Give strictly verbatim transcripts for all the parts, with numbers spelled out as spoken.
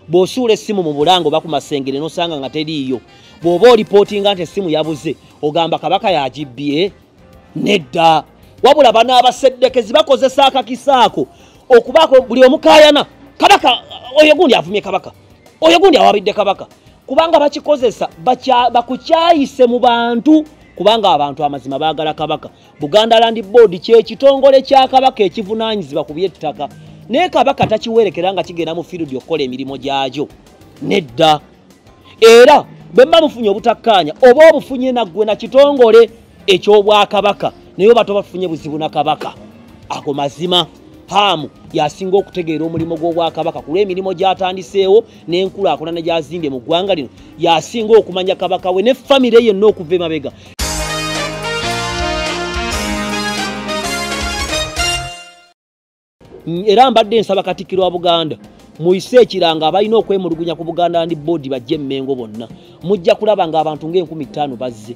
bw'osuula essimu mu bulango bakumasengere n'osanga nga teriiyo bw'oba olipootinga nti essimu yabuze ogamba Kabaka yagibbye nedda wabula bano abaseddekezi bakozesa akakisaako okubaako buli omukaayana Kabaka oyo gundi avumye Kabaka oyo gundi awabidde Kabaka kubanga bakikozesa bakukyayise mu bantu kubanga abantu amazima baagala Kabaka. Buganda Land Board kye kitongole kya Kabaka ekivunaanyizibwa ku by'ettaka naye Kabaka takiwerekera nga kigenda mu field okukola emirimu gyakyo nedda era bwe mba mufunye obutakkaanya oba obufunye naggwe na kitongole eky'Obwakabaka naye oba tobafunye buzibu na Kabaka ako mazima hamu yasinga okutegeera omulimu gw'Obwakabaka ku lw'emirimu gy'atandiseewo n'enkulaakulana gy'azimbye mu ggwanga lino yasinga okumanya Kabaka we ne famire yenna okuva emabega. Era mbadde nsaba Katikkiro wa Buganda muyise ekiranga abalina okwemulugunya ku Buganda Land Board bajje Mengo bonna mujja kulaba nga abantu ng'enkumi ttaano bazze.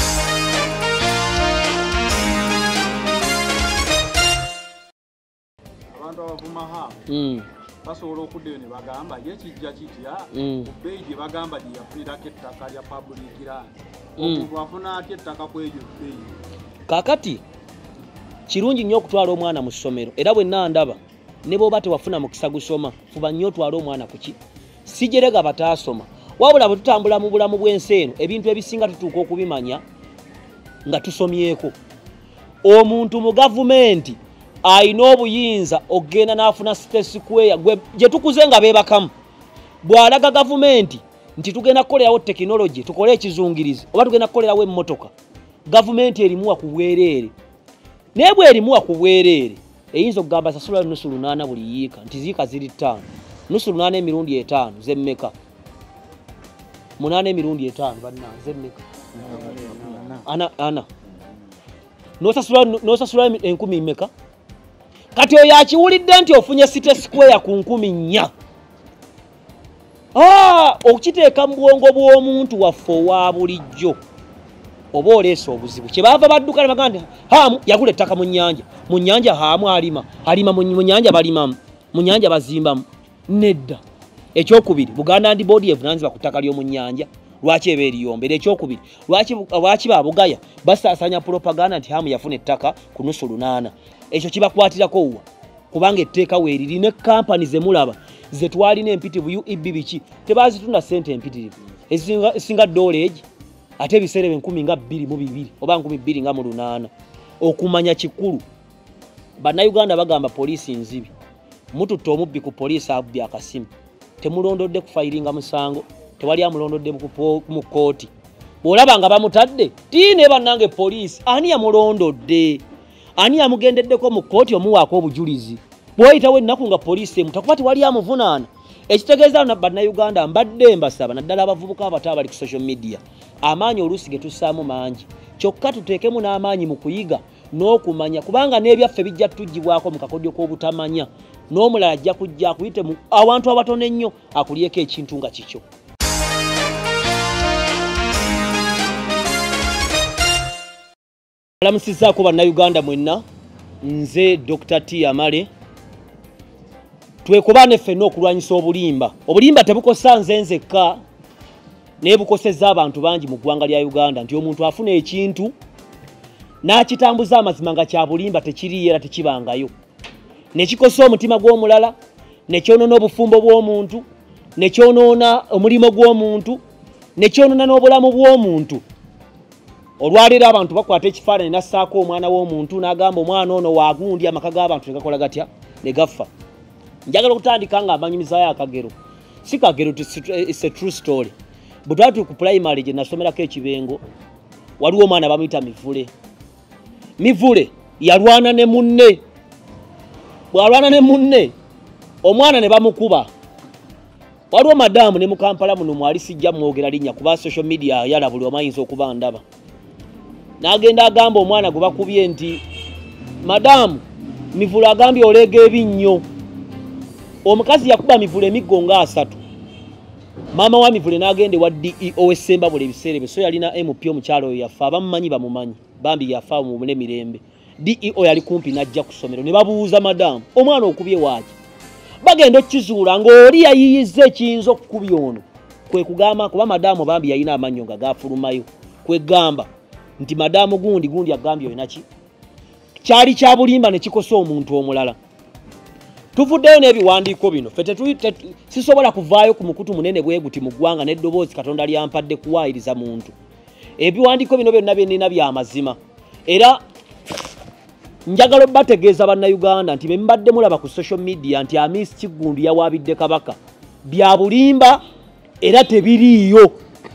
Abantu abavumaha mm. basobola okuddeyo ne bagamba yekijja kitya mm. kubbeeyi gye bagamba gye yafunirako ettaka lya public land omuntu afuna atya ettaka ku egyo bbeeyi. Kaakati kirungi nnyo okutwala omwana mu ssomero era bwe nandaba ne bw'oba tewafuna mukisa gusoma fuba nnyo otwala omwana kuki si jerega bataasoma wabula bwe tutambula mu bulamu bw'ensi eno ebintu ebisinga tutuuka okubimanya nga tusomyeko. Omuntu mu gavumenti ayina obuyinza okgenda n'afuna state square gye tukuze nga beebakamu bw'alaga gavumenti nti tugenda kukolerawo tekinologi tukole ekizungirizi oba tugenda kukolerawo emmotoka gavumenti erimuwa ku bwereere naye bwe erimuwa ku bwereere eyinza okugamba sasula nusu lunaana buli yiika nti ziika ziri ttaano nusu lunaana emirundi etaano zemmeka munaana emirundi etaano banna zemmeka ana ana nosasula nosasula enkumi mmeka kati oyo akiwulidde nti ofunye state square ku nkumi nnya ah okiteeka mu bwongo bw'omuntu waffe owa bulijjo oba oleese obuzibu kyebava badduka ne bagamba hamu yagula ettaka mu nnyanja mu nnyanja hamu alima alima mu nnyanja balimamu mu nnyanja bazimbamu nedda. Ekyokubiri Buganda Land Board evunaanyizibwa ku ttaka ly'omu nnyanja lwaki eba eriyombe. Ekyokubiri lwaki lwaki babugaya basaasanya propaganda nti hamu yafuna ettaka ku nusu lunaana ekyo kibakwatirako wa kubanga etteeka weeriri ne kampani ze mulaba ze twalina empitirivu U E B biki tebazitunda ssente empitirivu esinga ddoola egi ate ebiseera enkumi nga bbiri mu bibiri oba nkumi bbiri nga mu lunaana. Okumanya kikulu bannayuganda bagamba poliisi nzibi mututte omubbi ku poliisi abbye akasimu temulondodde kufayiringa musango tewali amulondodde mu kkooti bw'olaba nga bamutadde tiine bannange poliisi ani yamulondodde ani yamugendeddeko mu kkooti omuwaako obujulizi bw'oyitawo ennaku nga poliisi emutakuba tewali amuvunaana. Ekitegeeza na bannayuganda mbadde mbasaba naddala abavubuka abato abali ku social media amaanyi oluusi ge tussaamu mangi kyokka tuteekemu n'amaanyi mu kuyiga n'okumanya kubanga n'ebyaffe bijja tujjibwako mu kakodyo k'obutamanya n'omulala ajja kujja akuyite mu awantu abatono ennyo akulyeko ekintu nga kikyo. Alamusizaako bannayuganda mwenna nze Doctor T-Amale twekubane ffenna okulwanyisa obulimba. Obulimba tebukosa nze nzekka naye bukosezza abantu bangi mu ggwanga lya Uganda nti omuntu afuna ekintu n'akitambuza amazima nga kya bulimba tekiriyo era tekibangayo nekikosa omutima gw'omulala nekyonoona obufumbo bw'omuntu nekyonoona omulimo gw'omuntu nekyonoona n'obulamu bw'omuntu. Olwaleero abantu bakwata ekifaananyi nassaako omwana w'omuntu n'agamba omwana ono waagundi amaka g'abantu ne gakola gatya ne gaffa. Njagala okutandika nga amanyumizaayo akagero si kagero it's a true story. Bwe twali tuli ku primary gye nasomerako ekibengo waliwo omwana bamuyita Mivule. Mivule yalwana ne munne bw'alwana ne munne omwana ne bamukuba. Waliwo madamu ne mu Kampala muno mwali sijja mwogera linnya kuba social media yala buli omayinza okuba ndaba n'agenda agamba omwana gwe bakubye nti madamu Mivule agambye oleega ebinnyo. Omukazi yakuba Mivule emiggo nga asatu. Mama wa Mivule n'agende wa D E O Semba buli ebiseera bye so yalina M P omukyalo oyo yafa abamumanyi bamumanyi bambi yafa mu mirembe. D E O yali kumpi najja ku ssomero ne babuuza madamu omwana okubye waaki bagenda okkizuula ng'oli yayiyizza ekiyinza okukubya ono kwe kugamba kuba madamu bambi yalina amannyo nga gafulumayo kwegamba nti madamu gundi gundi agambye oyinaki kyali kya bulimba ne kikosa omuntu omulala. Tuvuddeyo n'ebiwandiiko bino ffe sisobola kuvaayo ku mukutu munene bwe guti mu ggwanga n'eddoboozi Katonda lyampadde kuwaayiriza muntu. Ebiwandiiko bino byonna bye nnina bya mazima era njagala obbategeeza bannayuganda nti be mbadde mulaba ku social media nti Amisi Kiggundu yawaabidde Kabaka bya bulimba era tebiriiyo.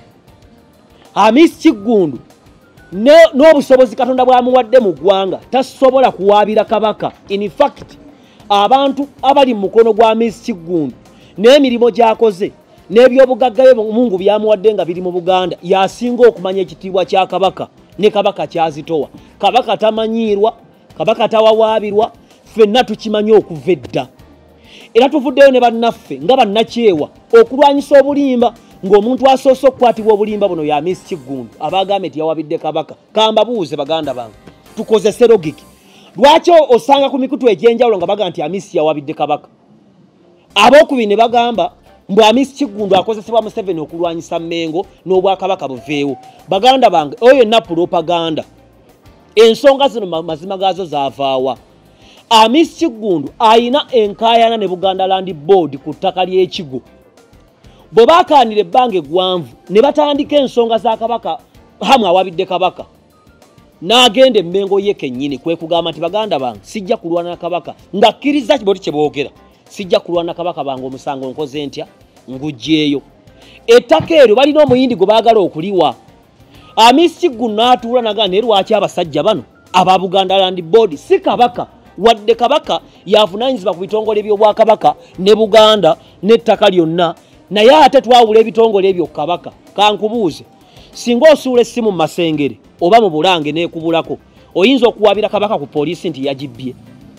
Amisi Kiggundu n'obusobozi Katonda bwamuwadde mu ggwanga tasobola kuwaabira Kabaka. In fact abantu abali mu mukono gwa Amisi Kiggundu n'emirimu gy'akoze n'ebyobugagga bye Mungu byamuwadde nga biri mu Buganda yasinga okumanya ekitiibwa kya Kabaka ne Kabaka kyazitowa. Kabaka tamanyiirwa, Kabaka tawawaabirwa, ffenna tukimanyi okuva edda. Era tuvuddeyo ne bannaffe nga bannakyewa okulwanyisa obulimba ng'omuntu asoose okukwatibwa obulimba buno ya Amisi Kiggundu abagambye nti yawabidde Kabaka. Kambabuuze baganda bange tukozese logiki. Lwaki osanga ku mikutu egy'enjawulo nga baga nti Amisi yawabidde Kabaka? Ab'okubiri ne bagamba mbu Amisi Kiggundu akozesebwa Museveni okulwanyisa Mengo n'obwakabaka buveewo. Baganda bange oyo yenna propaganda. Ensonga zino mazima gaazo zaavaawa. Amisi Kiggundu ayina enkaayana ne Buganda Land Board ku ttaka ly'ekigo. Bwe baakaanira ebbanga eggwanvu ne batandika ensonga za Kabaka hamu awabidde Kabaka n'agenda e Mengo ye kennyini kwe kugamba nti baganda bange sijja kulwana na Kabaka ngakkiriza kiboti kye boogera sijja kulwana na Kabaka bange omusango nkoze ntya ngugjeeyo. Ettaka eryo balina omuyindi gwe baagala okuliwa. Amisi Kiggundu n'atuula naga ne lwaki abasajja bano aba Buganda Land Board si Kabaka wadde Kabaka yavunaanyizibwa ku bitongole by'Obwakabaka ne Buganda n'ettaka lyonna naye ate twawula ebitongole ebyo Kabaka. Kankubuuze singa osuula essimu mu Masengere oba mu Bulange n'ekubulako oyinza okuwabira Kabaka ku poliisi nti yagibbye?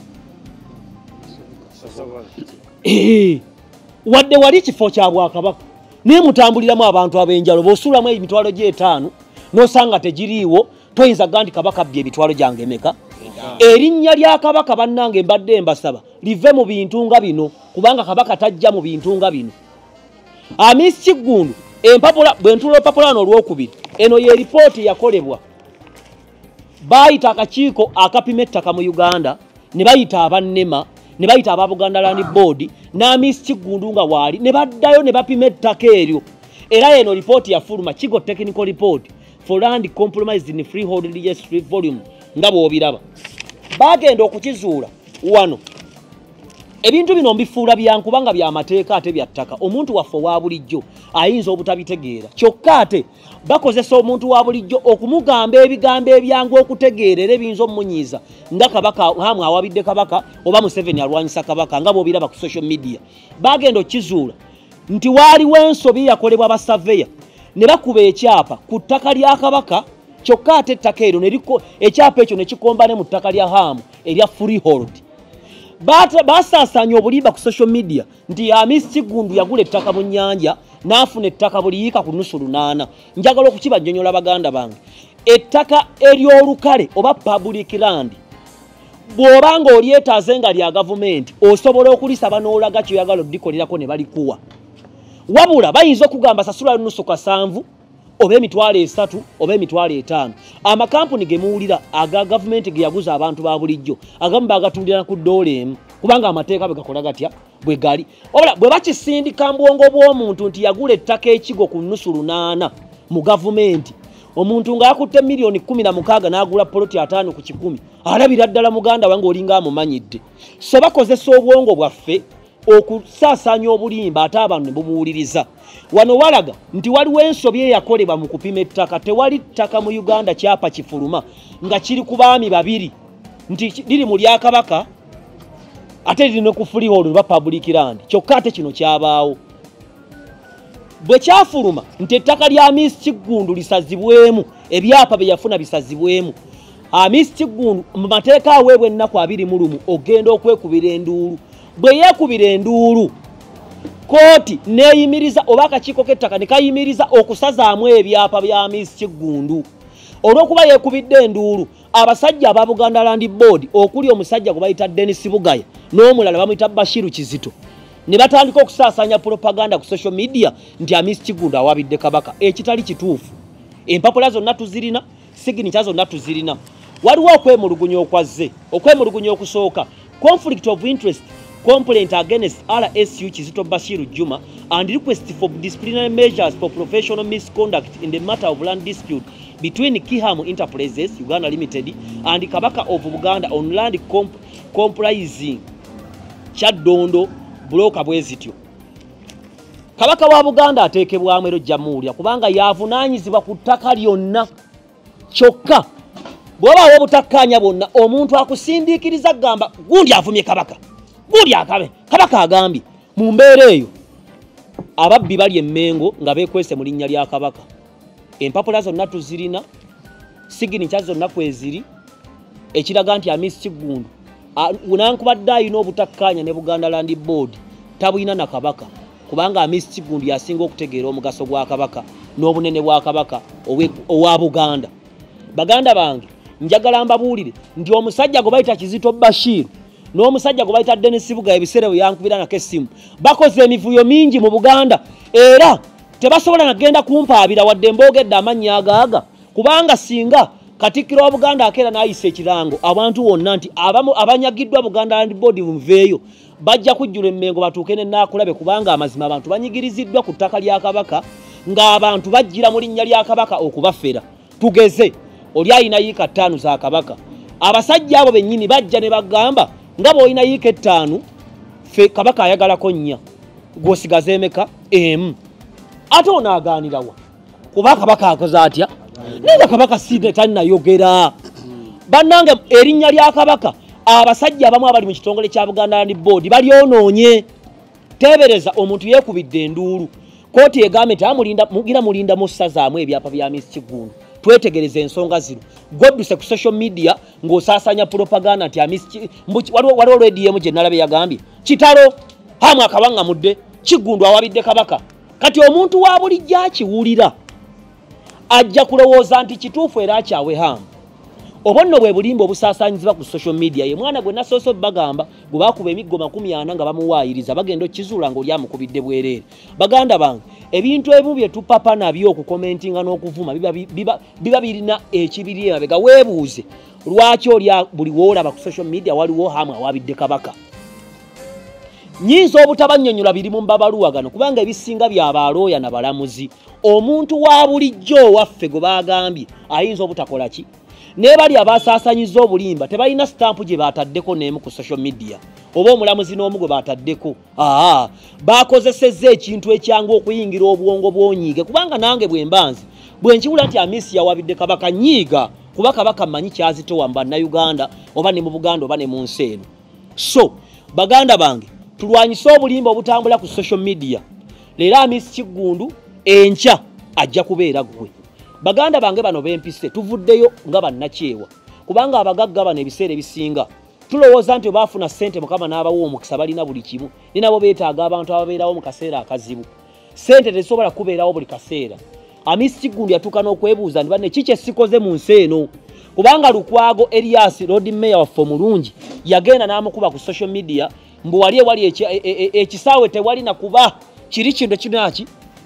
Eh, wadde wali kifo kya Bwakabaka naye mutambuliramu abantu ab'enjalo bw'osuulamu emitwalo gy'etaano n'osanga tegiriiwo toyinza gga nti Kabaka abbye ebitwalo gyange emeka. Erinnya lya Kabaka bannange mbadde mbasaba live mu bintu nga bino kubanga Kabaka tajja mu bintu nga bino. Amisi Kiggundu empapula bwe ntuula olupapula n'olwokubiri eno ye ripooti yakolebwa. Bayita akakiiko akapima ettaka mu Uganda ne bayita abannema ne bayita aba Buganda Land Board n'Amisi Kiggundu nga waali ne baddayo ne bapima ettaka eryo. Era eno ripooti yafuluma Kigo Technical Report for Land Compromised in Freehold Registry Volume nga bw'obiraba. Bagenda okukizuula wano. Ebintu bino mbifuula byankubanga bya mateeka ate bya ttaka. Omuntu waffe wa bulijjo ayinza obutabitegeera. Kyokka ate bakozesa omuntu wa bulijjo okumugamba ebigambo ebyangu okutegeerera ebiyinza omunyiiza nga Kabaka hamu awabidde Kabaka oba Museveni alwanyisa Kabaka nga bw'obiraba ku social media. Bagenda okkizuula nti waaliwo ensobi yakolebwa basaveya ne bakuba ekyapa ku ttaka lya Kabaka kyokka ate ettaka eryo ekyapa ekyo ne kikomba ne mu ttaka lya hamu erya freehold. Basaasanya obulimba ku social media nti Amisi Kiggundu yagula ettaka mu nnyanja n'afuna ettaka buliyiika ku nusu lunaana. Njagala okukibajjonyola baganda bange ettaka ery'olukale oba public land bw'oba ng'olyetaaze nga lya gavumenti osobola okulisaba n'olaga kyoyagala oddikolerako ne balikuwa. Wabula bayinza okugamba sasula nusu kasanvu oba emitwalo esatu oba emitwalo etaano. Amakampuni ge muwulira aga gavumenti ge yaguza abantu ba bulijjo agamu bagatundira ku ddoola emu kubanga amateeka bwe gakola gatya bwe gali. Wabula bwe bakisindika mbwongo bw'omuntu nti yagula ettaka ekigo ku nusu lunaana mu gavumenti omuntu nga yakutte miliyoni kumi na mukaaga n'agula poloti ataano ku kikumi alabira ddala muganda wange olinga amumanyidde. So bakozesa obwongo bwaffe okusaasaanya obulimba ate abantu ne bumuwuliriza. Wano walaga nti waliwo ensobi eyakolebwa mu kupima ettaka. Tewali ttaka mu Uganda kyapa kifuluma nga kiri ku baami babiri nti liri mu lya Kabaka ate liri ne ku freehold oba public land. Kyokka ate kino kyabaawo. Bwe kyafuluma nti ettaka lya Amisi Kiggundu lisazibwemu ebyapa bye yafuna bisazibwemu. Amisi Kiggundu mu mateeka aweebwa ennaku abiri mu lumu ogenda okwekubira enduulu. Bwe yeekubira enduulu kooti neeyimiriza oba akakiiko k'ettaka ne kayimiriza okusazaamu ebyapa bya Amisi Kiggundu. Olw'okuba yeekubidde enduulu abasajja aba Buganda Land Board okuli omusajja gwe bayita Dennis Bugaya n'omulala bamuyita Bashiru Kizito ne batandika okusaasanya propaganda ku social media nti Amisi Kiggundu awabidde Kabaka ekitali kituufu. Empapula zonna tuzirina, signature zonna tuzirina. Waliwo okwemulugunya okwazze, okwemulugunya okusooka, conflict of interest, complaint against R S U Kizito Bashiru Juma and request for disciplinary measures for professional misconduct in the matter of land dispute between Kihamu Enterprises Uganda Limited and Kabaka of Buganda on land comp comprising Chaddondo broker bwezityo. Kabaka wa Buganda ateekebwamu ero Jamhuriya kubanga yavunaanyizibwa ku ttaka lyonna kyokka bw'obaawo obutakkaanya bwonna omuntu akusindiikiriza gamba gundi avumye Kabaka gundi akabe Kabaka agambye mu mbeera eyo ababbi bali e Mengo nga beekwese mu linnya lya Kabaka. Empapula zonna tuzirina, signature zonna kweziri, ekiraga nti Amisi Kiggundu unankubadde ayina obutakkaanya ne Buganda Land Board tabulina na Kabaka kubanga Amisi Kiggundu yasinga okutegeera omugaso gwa Kabaka n'obunene bwa Kabaka owa Buganda. Baganda bange njagala mbabuulire nti omusajja gwe bayita Kizito Bashiru n'omusajja gwe bayita Dennis Buga ebiseera bwe yankubira nako essimu bakoze emivuyo mingi mu Buganda era tebasobola nagenda kumpaabira wadde mboogedde amannya agaaga kubanga singa Katikkiro wa Buganda akeera n'ayisa ekirango abantu wonna nti abamu abanyagiddwa Buganda Land Board muveeyo bajja kujjula emmengo batuuke ne Naakulabe kubanga amazima abantu banyigiriziddwa ku ttaka lya Kabaka ng'abantu bajjira mu linnya lya Kabaka okubafera. Tugeze oli ayina yiika ttaano za Kabaka, abasajja abo bennyini bajja ne bagamba nga bw'olina yiika ettaano ffe Kabaka ayagalako nnya gw'osigaza emeka emu ate onaagaanirawa kuba Kabaka akoze atya nenga Kabaka side tannayogera. Bannange erinnya lya Kabaka abasajja abamu abali mu kitongole kya Buganda Land Board balyonoonye. Teebereza omuntu yeekubidde enduulu kooti egambe nti amulinda mugira mulinda mu ssazaamu ebyapa bya Amisi Kiggundu. Twetegereza ensonga zino godduse ku social media ng'osaasanya propaganda nti Amisi waliwo rediyo gye nalabe yagambye kitalo hamu akabaŋŋamudde Kiggundu awabidde Kabaka. Kati omuntu wa bulijjo akiwulira ajja kulowooza nti kituufu era akyawe hamu. Obonno bwe bulimba obusaasanyizibwa ku social media ye mwana gwe nasooso bagamba gwe baakuba emiggo makumi ana nga bamuwaayiriza bagenda okkizuula ng'oli amukubidde bwereere. Baganda bange ebintu ebimu bye tupapa nabyo okukomentinga n'okuvuma biba biba biba birina ekibiri emabega. Weebuuze lwaki oli buli woolaba ku social media waliwo hamu awabidde Kabaka. Nyinza obutabanyonnyola biri mu mbabaluwagano kubanga ebisinga by'abalooya na balamuzi. Omuntu wa bulijjo waffe gwe baagambye ayinza obutakola ki ne bali abasaasanyiza obulimba tebalina stampu gye baataddeko n'emu ku social media oba omulamuzi n'omu gwe baataddeko. Aa bakozesezza ekintu ekyangu okuyingira obwongo bw'onyiige kubanga nange bwe mbanzi bwe nkiwula nti Amisi yawabidde Kabaka nyiiga kuba Kabaka mmanyi kyazitowa mu bannayuganda oba ne mu Buganda oba ne mu nsi eno. So baganda bange tulwanyise obulimba obutambula ku social media. Leero Amisi Kiggundu enkya ajja kubeera gwe. Baganda bange bano bempise tuvuddeyo nga bannakyewa kubanga abagagga bano ebiseera ebisinga tulowooza nti baafuna ssente Mukama n'abawa omukisa balina buli kimu ne nabo beetaaga abantu ababeerawo mu kaseera akazibu. Ssente tezisobola kubeerawo buli kaseera. Amisi Kiggundu yatuuka n'okwebuuza nti banne kiki esikoze mu nsi eno kubanga Lukwago Elias Road Mayor waffe omulungi yagenda n'amukuba ku social media mbu wali ewali ekisaawe tewali na kuba kiri kino kinaki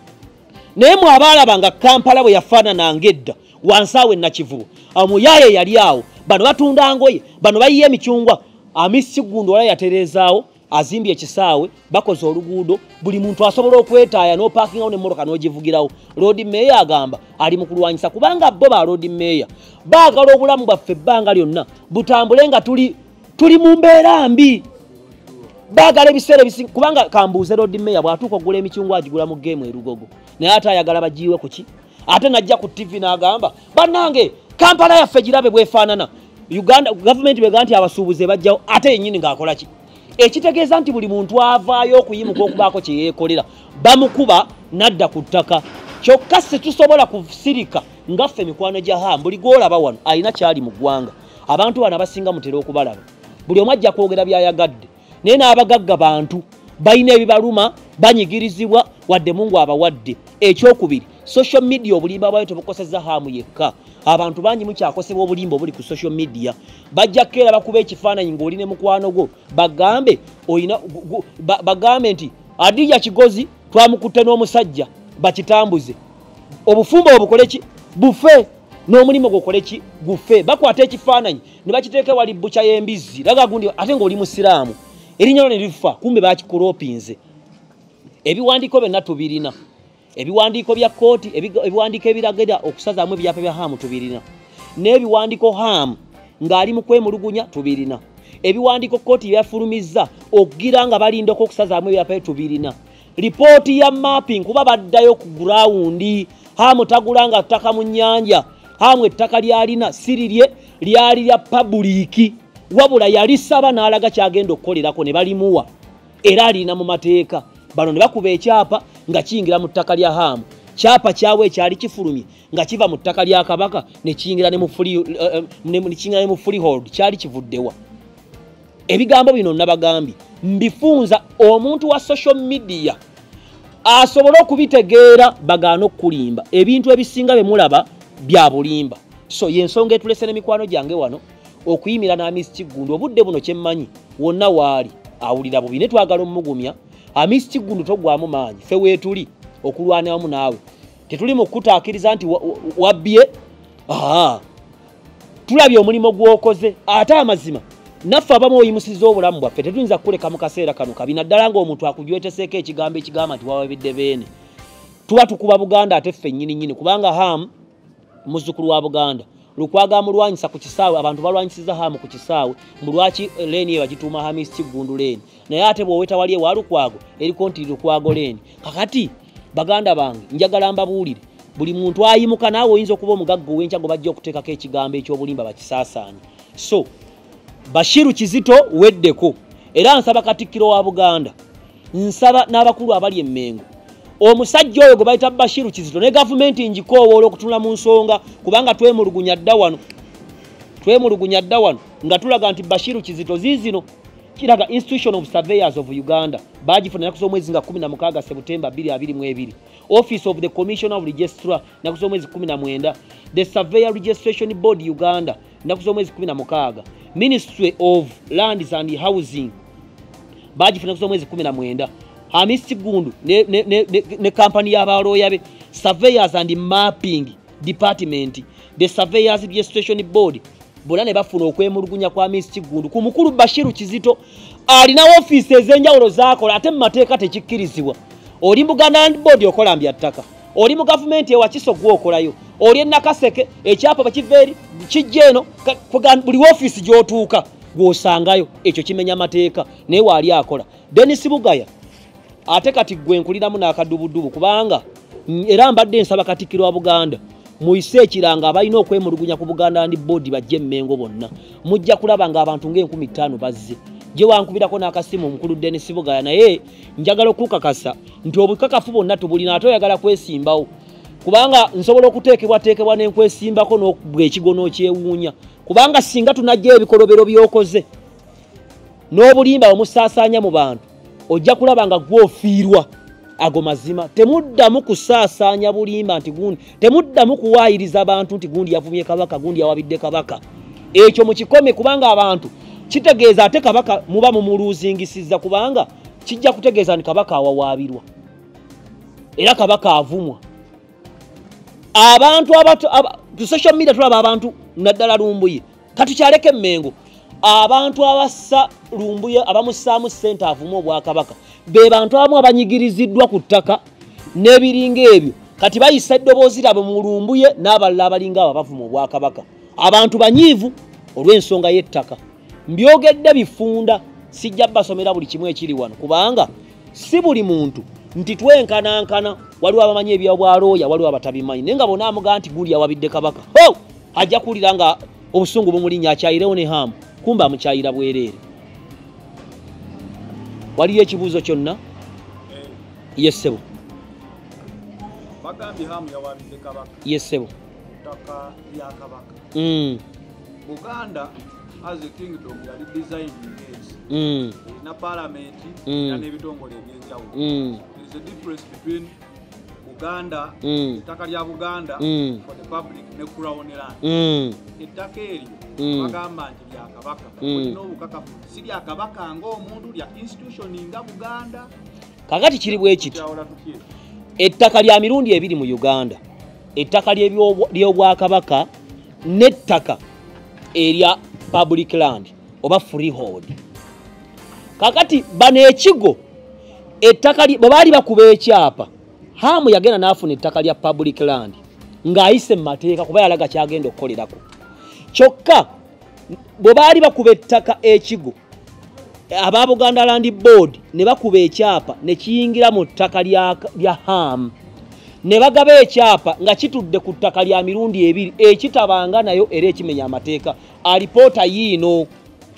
naye mu abaalaba nga Kampala bwe yafaanana ng'edda wansaawe Nakivubo amuyaye yali awo bano batunda ngoye bano bayiye emicungwa. Amisi Kiggundu wala yatereezaawo azimbye ekisaawe bakoze oluguudo buli muntu asobola okwetaaya n'opaakingawo n'emmotoka n'ogivugirawo. Road Mayor agamba ali mu kulwanyisa kubanga bo ba Road Mayor baagala obulamu bwaffe ebbanga lyonna butambule nga tuli tuli mu mbeera mbi. Baagala ebiseera ebisinga kubanga kambuuze Road Mayor bw'atuuka okugula emicungwa agigula mu geemu erugogo naye ate ayagala bagiiwe ku ki ate najja ku T V n'agamba bannange Kampala yaffe girabe bwefaanana. Uganda government bega nti abasuubuze bajjawo ate yennyini ng'akola ki ekitegeeza nti buli muntu avaayo okuyimuka okubaako kye yeekolera bamukuba nadda ku ttaka. Kyokka si tusobola kusirika ngaffe mikwano gya hamu buli gw'olaba wano alina kyali mu ggwanga. Abantu bano abasinga mutera okubalaba buli omu ajja kwogera by'ayagadde naye n'abagagga bantu balina ebibaluma banyigirizibwa wadde Mungu abawadde. Ekyokubiri social media obulimba bwayo tebukoseza Hamu yekka abantu bangi mukyakosebwa obulimba obuli ku social media bajja kera bakuba ekifaananyi ng'oli ne mukwano gwo bagambe oyina bagambe nti Adija Kigozi twamukutte n'omusajja bakitambuze obufumbo obukole ki bufe n'omulimu gukole ki gufe bakwata ekifaananyi ne bakiteeka wali bbucha y'embizzi laga gundi ate ng'oli musiraamu erinnya ne lifa kumbe bakikoropinze ebiwandiiko byonna tubirina ebiwandiiko bya kooti ebiwandiiko ebiragira okusazaamu ebyapa bya Hamu tubirina n'ebiwandiiko Hamu ng'ali mu kwemulugunya tubirina ebiwandiiko kooti byafulumizza okugira nga balindako okusazaamu ebyapa tubirina ripooti ya mapping kuba baddayo ku gurawundi Hamu tagulanga ttaka mu nnyanja Hamu ettaka lyalina sirirye lyali lya publiki wabula yalisaba n'alaga kyagenda okukolerako ne balimuwa era alina mu mateeka bano ne bakuba ekyapa nga kiyingira mu ttaka lya Hamu kyapa kyawe ekyali kifulumye nga kiva mu ttaka lya Kabaka ne kiyingira ne mu free uh, ne kiyingira ne mu freehold kyali kivuddewa ebigambo bino nabagambye mbifunza omuntu wa social media asobola okubitegeera bagaana okulimba ebintu ebisinga bemulaba bya bulimba so yensonga etulese n'emikwano gyange wano okuyimira na Miss Kigundu obudde buno kyemmanyi wonna waali awulira bubi ne twagala omugumya Miss Kigundu togwamu maanyi fe weetuli okulwana wamu naawe tetuli mu kutaakiriza nti wabbye aha tulabye omulimu gw'okoze ate amazima naffe abamu oyimusiza obulamu bwaffe tetuyinza kukuleka mu kaseera kano kabi naddala ng'omuntu akujweteseeko ekigambo ekigamba nti wawabidde beene tuba tukuba Buganda ate ffe nnyini nnyini kubanga Hamu muzzukulu wa Buganda lukwaga mulwanyisa ku kisaawe abantu balwanyisiza Hamu ku kisaawe mulwaki leeni ye bagituuma ha Miss Kigundu leeni naye ate bw'oweta wali ewa Lukwago eriko nti Lukwago leeni kakati baganda bange njagala mbabuulire buli muntu ayimuka naawe oyinza okuba omugagga ow'enkyago bajja okuteekako ekigambo eky'obulimba bakisaasaanye so Bashiru Kizito weddeko era nsaba Katikkiro wa Buganda nsaba n'abakulu abali emmengo omusajja oyo gwe bayita Bashiru Kizito ne gavumenti njikoowola okutula mu nsonga kubanga twemulugunya dda wano twemulugunya dda wano nga tulaga nti Bashiru Kizito ziizino kiraga Institution of Surveyors of Uganda bagifuna nakuza omwezi nga kumi na mukaaga September bbiri abiri mu ebiri Office of the Commissioner of Registrar nakuza omwezi kumi na mwenda the Surveyor Registration Board Uganda nakuza omwezi kumi na mukaaga Ministry of Lands and Housing bagifuna nakuza omwezi kumi na mwenda Miss Kigundu ne ne ne, ne, ne company y'abalooya be Surveyors and Mapping Department the Surveyors Registration Board bona ne bafuna okwemulugunya kwa Miss Kigundu ku mukulu Bashiru Kizito alina office ez'enjawulo zaakola ate mu mateeka tekikkirizibwa oli mu Buganda Land Board okola mbyattaka oli mu gavumenti ewa Kisogwa okolayo oli Nakaseke ekyapa bakiveeri kijjeeno buli office gy'otuuka gw'osangayo ekyo kimenya amateeka naye waali akola Dennis Bugaya ate kati gwe nkuliramu n'akadubudubu kubanga era mbadde nsaba Katikkiro wa Buganda muyise ekiranga abalina okwemulugunya ku Buganda Land Board bajje Mengo bonna mujja kulaba nga abantu ng'enkumi ttaano bazze gye wankubirako n'akasimu omukulu Dennis Bugaya naye njagala okukakasa nti obukakafu bonna tubulina ate oyagala kwesimbawo kubanga nsobola okuteekebwateekebwa n'enkwesimbako n'okubwa ekigono kyewuunya kubanga singa tunajja ebikolobero by'okoze n'obulimba omusaasaanya mu bantu ojja kulaba nga gwofiirwa ago mazima temuddamu kusaasaanya bulimba nti gundi temuddamu kuwaayiriza abantu nti gundi yavumye Kabaka gundi yawabidde Kabaka ekyo mukikome kubanga abantu kitegeeza ate Kabaka muba mumuluuzingisizza kubanga kijja kutegeeza nti Kabaka awawaabirwa era Kabaka avumwa abantu abatu aba, social media tulaba abantu naddala Lumbuye katukyaleke Mengo abantu abassa Lumbuye abamusaamu ssente avuma obwakabaka be bantu abamu abanyigiriziddwa ku ttaka n'ebiringa ebyo kati bayisa eddoboozi lyabwe mu Lumbuye n'abalala abalinga abo bavuma obwakabaka abantu banyiivu olw'ensonga y'ettaka mbyogedde bifunda sijja basomera buli kimu ekiri wano kubanga si buli muntu nti twenkanankana waliwo abamanyi ebyobwalooya waliwo abatabimanyi naye nga bona amugaa nti gundi yawabidde Kabaka oh! ajja kuwulira nga obusungu bumulinnya akyayirewo ne Hamu kumba amukyayira bwereere waliyo ekibuuzo kyonna eh. Yesebo bagambye Hamu yawabidde Kabaka Yesebo ttaka lya Kabaka mm. Buganda as a kingdom yali designing this mm. na parliament mm. na n'ebitongole ebyenjawulo mm. there is a difference between Buganda mm. ettaka lya Buganda mm. for the public ne Crown land mm. ettaka eryo mm. bagamba nti lya Kabaka mm. olina obukakafu si lya Kabaka ng'omuntu lya institution nga Buganda kakati kiri bwe kiti ettaka lya mirundi ebiri mu Uganda ettaka ly'Obwakabaka n'ettaka erya public land oba freehold kakati bano ekigo ettaka bwe baali bakuba ekyapa Hamu yagenda n'afuna ettaka lya public land ng'ayise mu mateeka kuba yalaga kyagenda okukolerako kyokka bwe baali bakuba ettaka ekigo aba Buganda Land Board ne bakuba ekyapa ne kiyingira mu ttaka lya Hamu ne bagaba ekyapa nga kitudde ku ttaka lya mirundi ebiri ekitabanga nayo era ekimenya amateeka alipoota yiino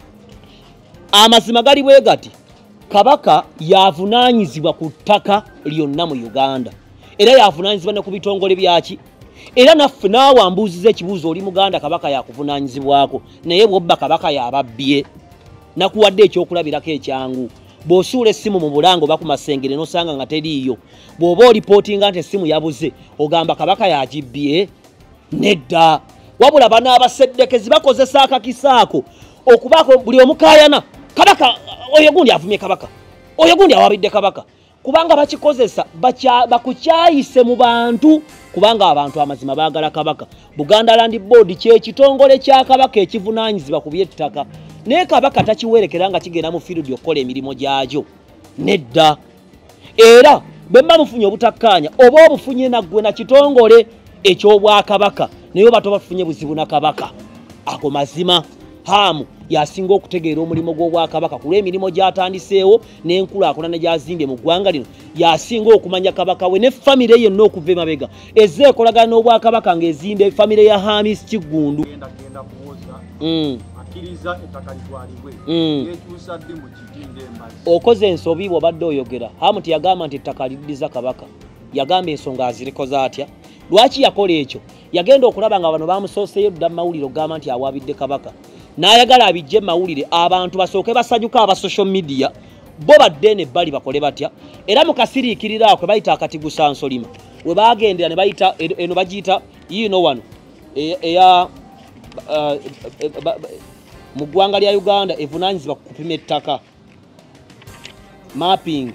amazima gali bwe gati Kabaka yavunaanyizibwa ku ttaka lyonna mu Uganda era yavunaanyizibwa ne ku bitongole byaki era naffe naawe ambuuziza ekibuuzo oli Muganda Kabaka yakuvunaanyizibwako naye bw'obba Kabaka yababbye nakuwadde ekyokulabirako ekyangu bw'osuula essimu mu bulango bakumasengere n'osanga nga teriiyo bw'oba olipootinga nti essimu yabuze ogamba Kabaka yagibbye nedda wabula bano abaseddekezi bakozesa akakisaako okubaako buli omukaayana Kabaka oyo gundi avumye Kabaka oyo gundi awabidde Kabaka kubanga bakikozesa bakukyayise mu bantu kubanga abantu amazima baagala Kabaka Buganda Land Board kye kitongole kya Kabaka ekivunaanyizibwa ku by'ettaka naye Kabaka takiwerekera nga kigenda mu field okukola emirimu gyakyo nedda era bwe mba mufunye obutakkaanya oba obufunye naggwe na kitongole eky'Obwakabaka naye oba tobafunye buzibu na Kabaka ako mazima Hamu yasinga okutegeera omulimo gw'Obwakabaka ku lw'emirimu gy'atandiseewo n'enkulaakulana gy'azimbye mu ggwanga lino yasinga okumanya Kabaka we ne famire yonna okuva emabega ezze ekolagana n'Obwakabaka ng'ezimba famire ya Hamis Kiggundu akkiriza ettaka litwalibwe yekyusa ddi mu kitinde embazi okoze ensobi bw'obadde oyogera Hamu teyagamba nti ettaka liddiza Kabaka yagamba ensonga azirikoza atya lwaki yakola ekyo yagenda okulaba nga bano bamusooseyo dda mu mawulire ogamba nti awabidde Kabaka n'ayagala abijje mawulire abantu basooke basanyuka aba social media bo badde ne bali bakole batya era mukasiriikirira ako bayita akatigusa nsolima we bagendera ne bayita eno bagiyita yiino wano eya mu ggwanga lya Uganda evunaanyizibwa ku kupima ettaka mapping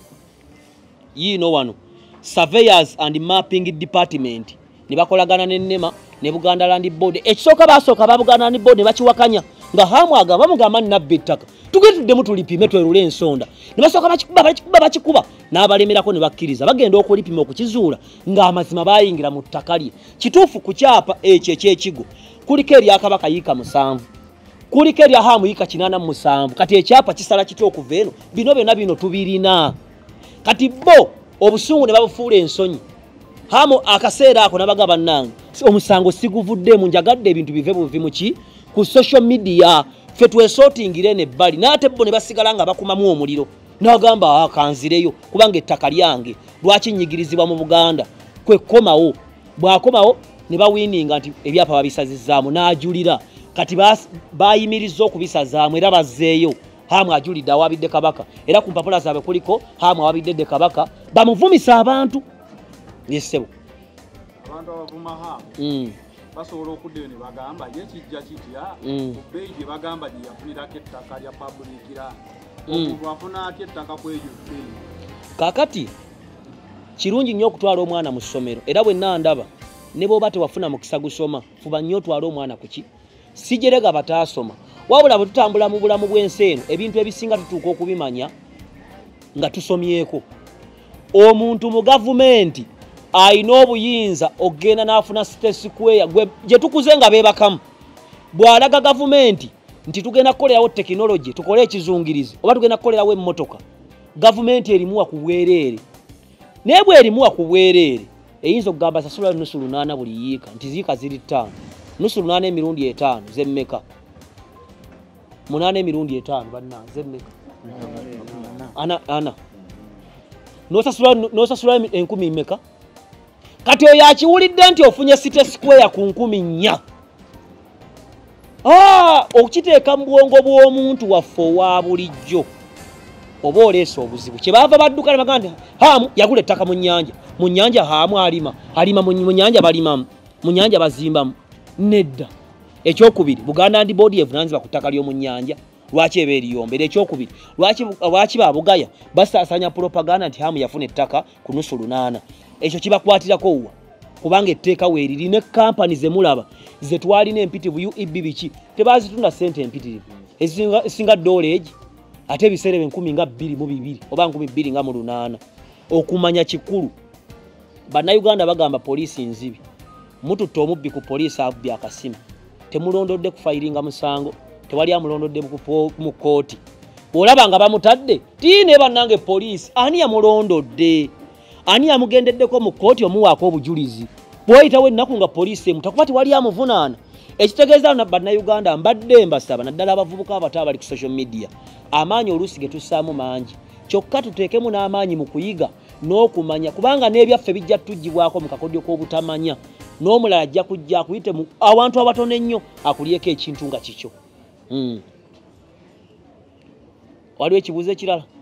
yiino wano surveyors and mapping department ne bakolagana n'ennema ne Buganda Land Board ekisooka basooka ba Buganda Land Board ne bakiwakanya nga Hamu agamba bamugamba nabbe ettaka tugetuddemu tulipime twerule ensonda ne basooka bakikuba bakikuba bakikuba n'abalemerako ne bakkiriza bagenda okulipima okukizuula ng'amazima bayingira mu ttaka lye kituufu ku kyapa ekyo ekyekigo kuliko erya Kabaka yiika musanvu kuliko erya Hamu yiika kinaana mu musanvu kati ekyapa kisala kitya okuva eno bino byonna bino tubirina kati bo obusungu ne babufuula ensonyi Hamu akaseera ako nabaga bannange omusango siguvuddemu njagadde ebintu bive buvi muki ku social media ffe twesotingire nebbali n'ate bo ne basigala nga bakumamu omuliro n'agamba akanzireyo kubanga ettaka lyange lwaki nnyigirizibwa mu Buganda kwe komawo bw'akomawo ne bawininga nti ebyapa babisazizaamu n'ajulira kati bayimirizza okubisazaamu era bazzeeyo Hamu ajulidde awabidde Kabaka era ku mpapula zaabwe kuliko Hamu awabidde Kabaka bamuvumisa abantu yesebo abantu abavuma Hamu basobola okuddayo ne bagamba ye kijja kitya kubbeeyi gye bagamba gye yafunirako ettaka lya pabulikira omuntu afuna atya ettaka kweyo bbeeyi kakati kirungi nnyo okutwala omwana mu ssomero era bwe nandaba ne bw'oba tewafuna mukisa gusoma fuba nnyo otwala omwana kuki sijerega bataasoma wabula bwe tutambula mu bulamu bw'ensi eno ebintu ebisinga tutuuka okubimanya nga tusomyeko omuntu mu gavumenti ayina obuyinza okgenda n'afuna state square gye tukuze nga beebakamu bw'alaga gavumenti nti tugenda kukolerawo tekinologi tukole ekizungirizi oba tugenda kukolerawo emmotoka gavumenti erimuwa ku bwereere naye bw'erimuwa ku bwereere eyinza okugamba sasula nusu lunaana buli yiika nti ziika ziri ttaano nusu lunaana emirundi etaano zemmeka munaana emirundi etaano bannaa zemmeka ana ana nosasula nosasula enkumi mmeka kati oyo akiwulidde nti ofunye state square ku nkumi nnya ah okiteeka mu bwongo bw'omuntu waffe owa bulijjo oba oleesa obuzibu kyebava badduka ne bagamba hamu yagula ettaka mu nnyanja mu nnyanja hamu alima alima mu nnyanja balimamu mu nnyanja bazimbamu nedda. Ekyokubiri Buganda Land Board evunanyizibwa ku ttaka ly'omu nnyanja lwaki eba eriyombera. Ekyokubiri lwaki lwaki babugaya basaasanya propaganda nti hamu yafuna ettaka ku nusu lunaana. Ekyo kibakwatirako wa kubanga etteeka weeriri ne kampani ze mulaba ze twalina empitivu U E B biki tebazitunda ssente empitirivu esinga doleegi ate ebiseera enkumi nga bbiri mu bibiri oba nkumi bbiri nga mu lunaana. Okumanya kikulu bannayuganda bagamba poliisi nzibi mututte omubbi ku poliisi abbi akasima temulondodde kufayiringa musango tewali amulondodde mu kooti bw'olaba nga bamutadde tiine bannange poliisi ani yamulondodde ani yamugendeddeko mu kooti omuwaako obujulizi bw'oyitawo ennaku nga poliisi emutakuba tewali amuvunaana. Ekitegeeza na bannayuganda mbadde mbasaba naddala abavubuka abato abali ku social media amaanyi oluusi ge tussaamu mangi kyokka tuteekemu n'amaanyi mu kuyiga n'okumanya kubanga n'ebyaffe bijja tujjibwako mu kakodyo k'obutamanya n'omulala ajja kujja akuyite mu awantu abatono ennyo akulyeko ekintu nga kikyo. Hmm. Waliwo ekibuuzo ekirala?